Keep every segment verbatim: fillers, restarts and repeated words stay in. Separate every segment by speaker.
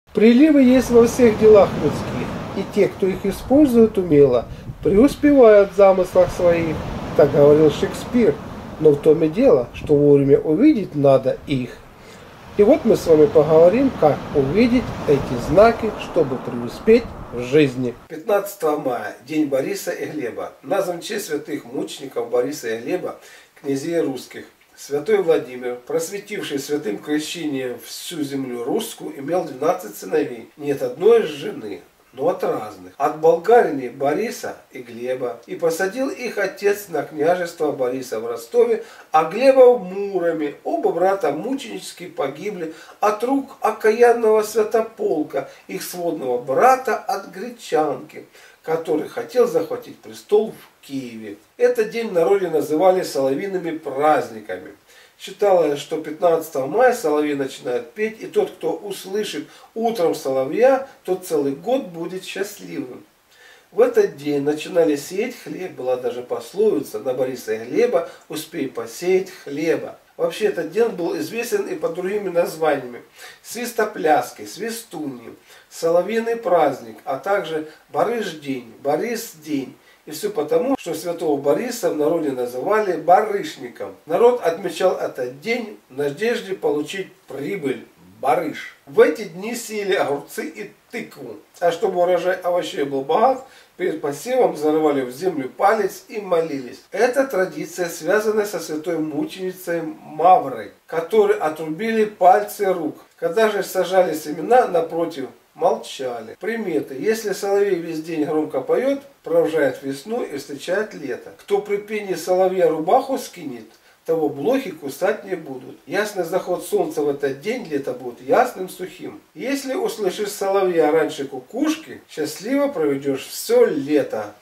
Speaker 1: Приливы есть во всех делах людских, и те, кто их использует умело, преуспевают в замыслах своих, так говорил Шекспир. Но в том и дело, что вовремя увидеть надо их. И вот мы с вами поговорим, как увидеть эти знаки, чтобы преуспеть в жизни. пятнадцатого мая, день Бориса и Глеба, назван в честь святых мучеников Бориса и Глеба, князей русских. Святой Владимир, просветивший святым крещением всю землю русскую, имел двенадцать сыновей, не от одной жены, но от разных. От болгарини Бориса и Глеба. И посадил их отец на княжество Бориса в Ростове, а Глеба в Муроме. Оба брата мученически погибли от рук окаянного Святополка, их сводного брата от гречанки, который хотел захватить престол в Киеве. Этот день в народе называли соловьиными праздниками. Считалось, что пятнадцатого мая соловьи начинают петь, и тот, кто услышит утром соловья, тот целый год будет счастливым. В этот день начинали сеять хлеб, была даже пословица: на Бориса и Глеба успей посеять хлеба. Вообще этот день был известен и под другими названиями: свистопляски, свистуньи, соловьиный праздник, а также Барыш-день, Борис-день. И все потому, что святого Бориса в народе называли барышником. Народ отмечал этот день в надежде получить прибыль, барыш. В эти дни сеяли огурцы и тыкву. А чтобы урожай овощей был богат, перед посевом зарывали в землю палец и молились. Эта традиция связана со святой мученицей Маврой, которой отрубили пальцы рук. Когда же сажали семена, напротив, молчали. Приметы: если соловей весь день громко поет, провожает весну и встречает лето. Кто при пении соловья рубаху скинет, того блохи кусать не будут. Ясный заход солнца в этот день лето будет ясным, сухим. Если услышишь соловья раньше кукушки, счастливо проведешь все лето.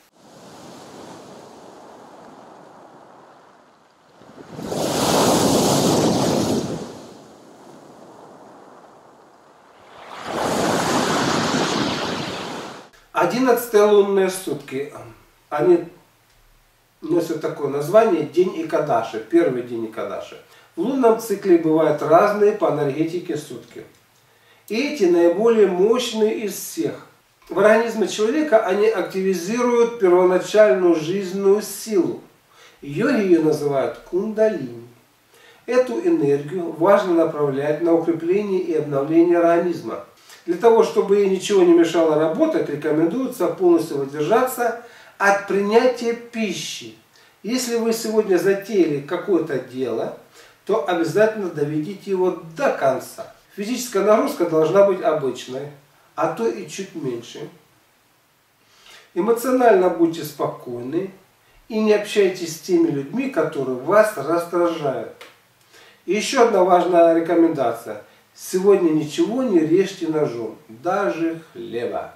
Speaker 1: Одиннадцатые лунные сутки, они носят такое название День Икадаши, первый день Икадаши. В лунном цикле бывают разные по энергетике сутки. И эти наиболее мощные из всех. В организме человека они активизируют первоначальную жизненную силу. Йоги ее называют кундалини. Эту энергию важно направлять на укрепление и обновление организма. Для того, чтобы ей ничего не мешало работать, рекомендуется полностью воздержаться от принятия пищи. Если вы сегодня затеяли какое-то дело, то обязательно доведите его до конца. Физическая нагрузка должна быть обычной, а то и чуть меньше. Эмоционально будьте спокойны и не общайтесь с теми людьми, которые вас раздражают. И еще одна важная рекомендация. Сегодня ничего не режьте ножом, даже хлеба.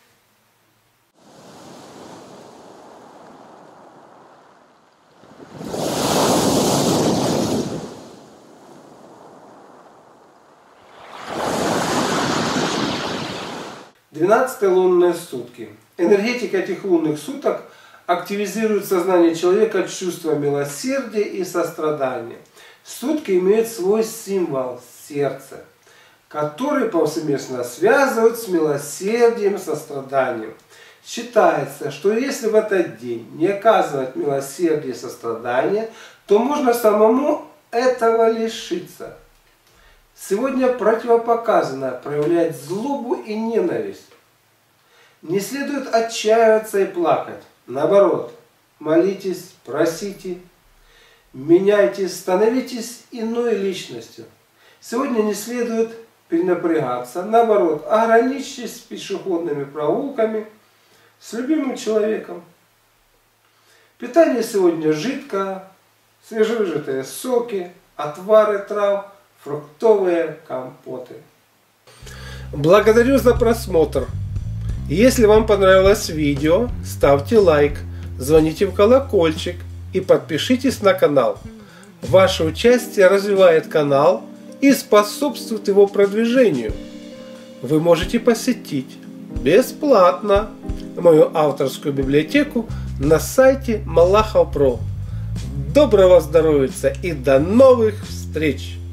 Speaker 1: двенадцатые лунные сутки. Энергетика этих лунных суток активизирует сознание человека чувства милосердия и сострадания. Сутки имеют свой символ – сердце, который повсеместно связывают с милосердием и состраданием. Считается, что если в этот день не оказывать милосердие и сострадание, то можно самому этого лишиться. Сегодня противопоказано проявлять злобу и ненависть. Не следует отчаиваться и плакать. Наоборот, молитесь, просите, меняйтесь, становитесь иной личностью. Сегодня не следует перенапрягаться. Наоборот, ограничьтесь пешеходными прогулками с любимым человеком. Питание сегодня жидкое, свежевыжатые соки, отвары трав, фруктовые компоты. Благодарю за просмотр. Если вам понравилось видео, ставьте лайк, звоните в колокольчик и подпишитесь на канал. Ваше участие развивает канал и способствует его продвижению. Вы можете посетить бесплатно мою авторскую библиотеку на сайте Малахов точка про. Доброго здоровья и до новых встреч!